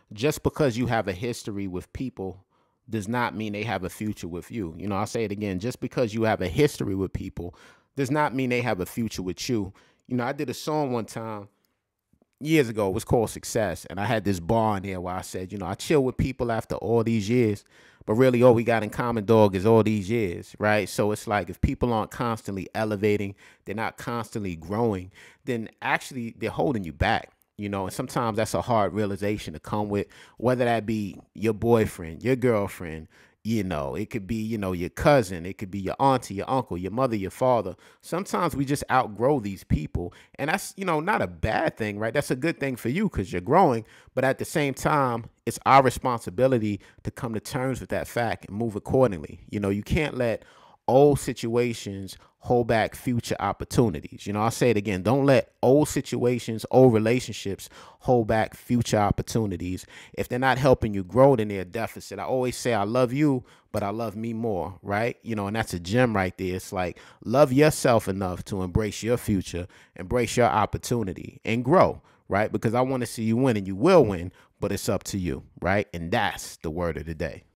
just because you have a history with people does not mean they have a future with you. You know, I'll say it again. Just because you have a history with people does not mean they have a future with you. You know, I did a song one time years ago. It was called Success. And I had this bar in there where I said, you know, I chill with people after all these years, but really all we got in common, dog, is all these years, right? So it's like if people aren't constantly elevating, they're not constantly growing, then actually they're holding you back. You know, and sometimes that's a hard realization to come with, whether that be your boyfriend, your girlfriend, you know, it could be, you know, your cousin, it could be your auntie, your uncle, your mother, your father. Sometimes we just outgrow these people. And that's, you know, not a bad thing, right? That's a good thing for you because you're growing. But at the same time, it's our responsibility to come to terms with that fact and move accordingly. You know, you can't let old situations hold back future opportunities. You know, I'll say it again. Don't let old situations, old relationships hold back future opportunities. If they're not helping you grow, then they're a deficit. I always say I love you, but I love me more, right? You know, and that's a gem right there. It's like love yourself enough to embrace your future, embrace your opportunity, and grow, right? Because I want to see you win, and you will win, but it's up to you, right? And that's the word of the day.